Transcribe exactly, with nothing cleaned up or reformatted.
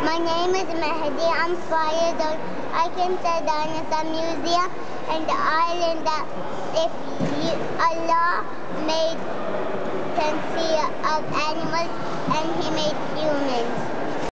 My name is Mehdi. I'm five years old. I came to the dinosaur museum and I learned that if you, Allah made plenty of animals and He made humans.